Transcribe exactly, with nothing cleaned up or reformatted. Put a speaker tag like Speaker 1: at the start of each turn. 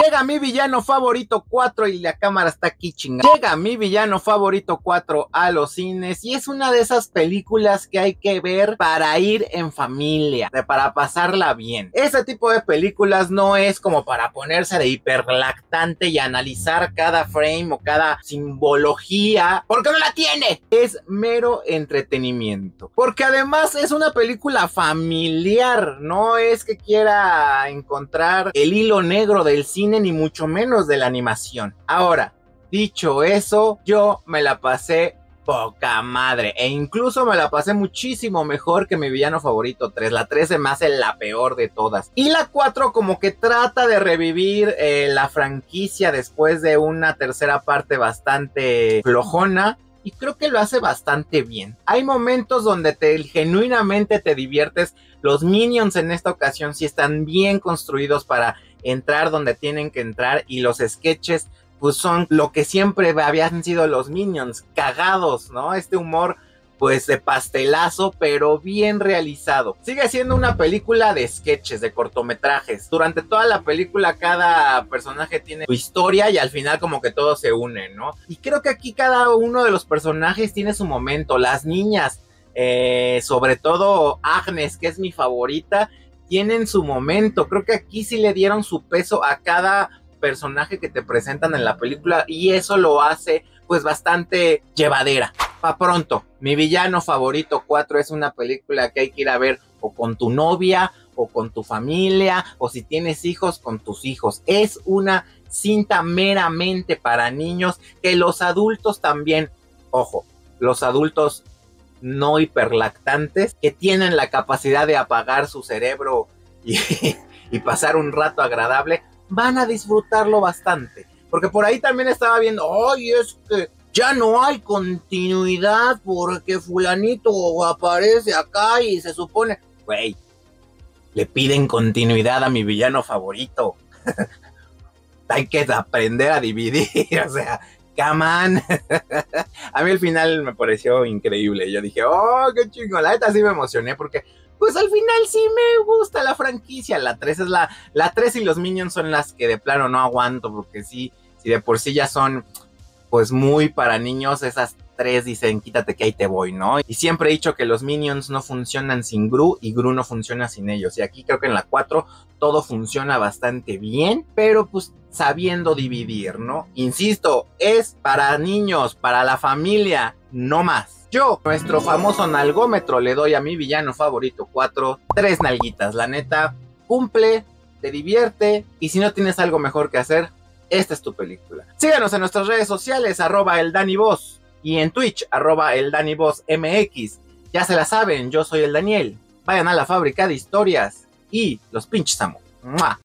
Speaker 1: Llega mi villano favorito cuatro y la cámara está aquí chingada. Llega mi villano favorito cuatro a los cines y es una de esas películas que hay que ver para ir en familia, para pasarla bien. Ese tipo de películas no es como para ponerse de hiperlactante y analizar cada frame o cada simbología, porque no la tiene. Es mero entretenimiento, porque además es una película familiar, no es que quiera encontrar el hilo negro del cine ni mucho menos de la animación. Ahora, dicho eso, yo me la pasé poca madre, e incluso me la pasé muchísimo mejor que mi villano favorito tres. La tres se me hace la peor de todas, y la cuatro como que trata de revivir eh, la franquicia después de una tercera parte bastante flojona, y creo que lo hace bastante bien. Hay momentos donde te genuinamente te diviertes. Los Minions en esta ocasión sí están bien construidos para entrar donde tienen que entrar, y los sketches pues son lo que siempre habían sido los Minions, cagados, ¿no? Este humor pues de pastelazo, pero bien realizado. Sigue siendo una película de sketches, de cortometrajes. Durante toda la película cada personaje tiene su historia y al final como que todos se unen, ¿no? Y creo que aquí cada uno de los personajes tiene su momento. Las niñas, eh, sobre todo Agnes, que es mi favorita, tienen su momento. Creo que aquí sí le dieron su peso a cada personaje que te presentan en la película, y eso lo hace pues bastante llevadera. Pa' pronto, mi villano favorito cuatro es una película que hay que ir a ver o con tu novia, o con tu familia, o si tienes hijos, con tus hijos. Es una cinta meramente para niños, que los adultos también, ojo, los adultos no hiperlactantes, que tienen la capacidad de apagar su cerebro y, y pasar un rato agradable, van a disfrutarlo bastante. Porque por ahí también estaba viendo, ay, es que ya no hay continuidad porque fulanito aparece acá y se supone, güey, le piden continuidad a mi villano favorito. Hay que aprender a dividir, o sea, come on. A mí el final me pareció increíble. Yo dije, oh, qué chingón. La neta sí me emocioné porque pues al final sí me gusta la franquicia. La tres es la, la tres y los Minions son las que de plano no aguanto, porque sí, si de por sí ya son pues muy para niños, esas tres dicen, quítate que ahí te voy, ¿no? Y siempre he dicho que los Minions no funcionan sin Gru y Gru no funciona sin ellos. Y aquí creo que en la cuatro todo funciona bastante bien, pero pues sabiendo dividir, ¿no? Insisto, es para niños, para la familia, no más. Yo, nuestro famoso nalgómetro, le doy a mi villano favorito cuatro, tres nalguitas. La neta, cumple, te divierte, y si no tienes algo mejor que hacer, esta es tu película. Síganos en nuestras redes sociales, arroba el Dani Voz, y en Twitch, arroba el Dani Voz M X. Ya se la saben, yo soy el Daniel. Vayan a la fábrica de historias y los pinches amo. ¡Mua!